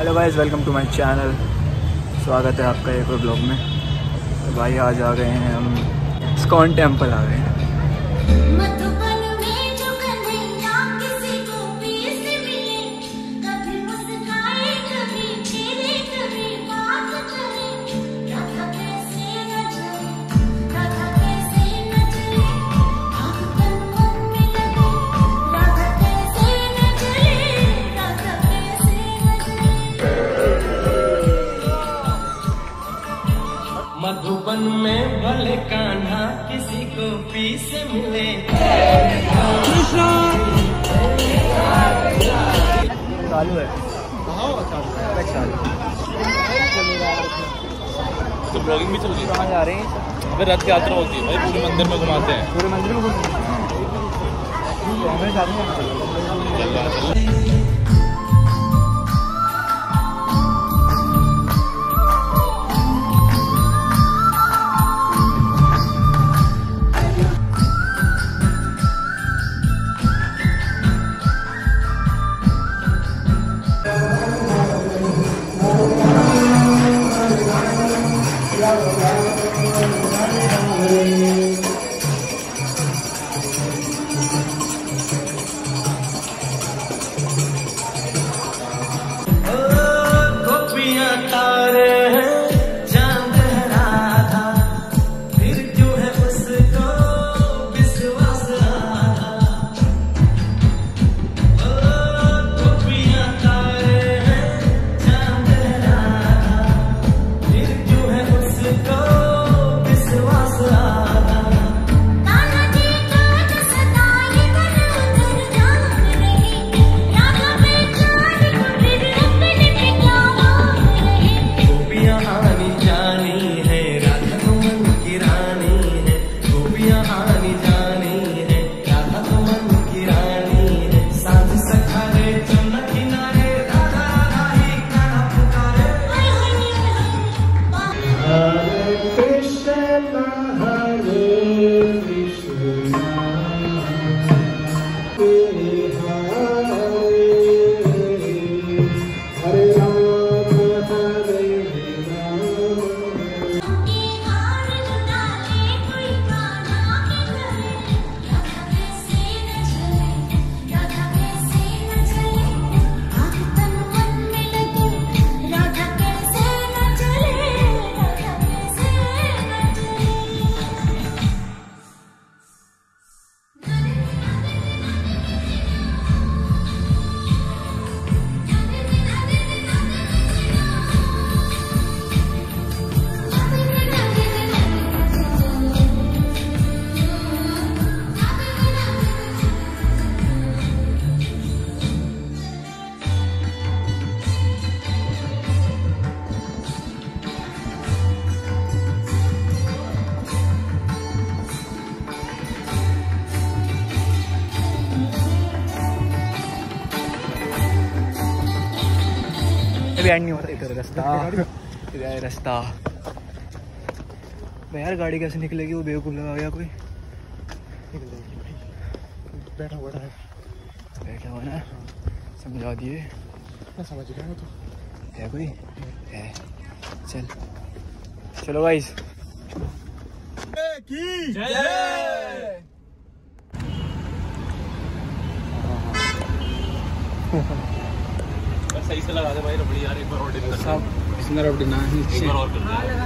Hello guys, welcome to my channel. स्वागत है आपका एक और ब्लॉग में। तो भाई आज आ गए हैं हम इस्कॉन टेम्पल आ गए हैं। मधुबन में भले कान्हा किसी को पी से मिले। चालू है तो ब्लॉगिंग भी चल रही है। कहाँ जा रहे हैं? अगर रथ यात्रा होती है भाई, पूरे मंदिर में घुमाते हैं। पूरे मंदिर में एंड नहीं होता इधर रास्ता यार। गाड़ी कैसे निकलेगी? वो बेवकूफ लगा गया कोई। बैठा हुआ ना, समझा दिए। समझ रहा है तो है कोई है। चलो गाइस, सही से लगा दे भाई रबड़ी यार। एक बार और डिप सब इसमें रबड़ी ना है। एक बार और कर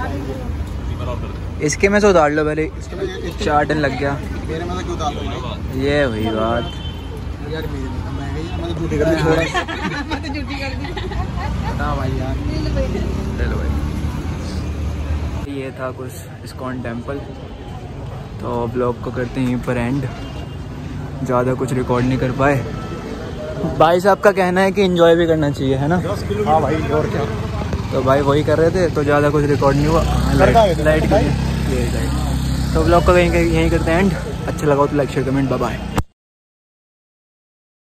दे। इसके में से उतार लो पहले। 4 टन लग गया। ये हुई बात। ये था कुछ इस्कॉन टेम्पल। तो ब्लॉग को करते हैं यहीं पर एंड। ज़्यादा कुछ रिकॉर्ड नहीं कर पाए। भाई साहब का कहना है कि एंजॉय भी करना चाहिए, है ना? हाँ भाई, और क्या। तो भाई वही कर रहे थे, तो ज़्यादा कुछ रिकॉर्ड नहीं हुआ। लाइट की तो ब्लॉग को यहीं करते हैं एंड। अच्छा लगा तो like share comment, bye bye.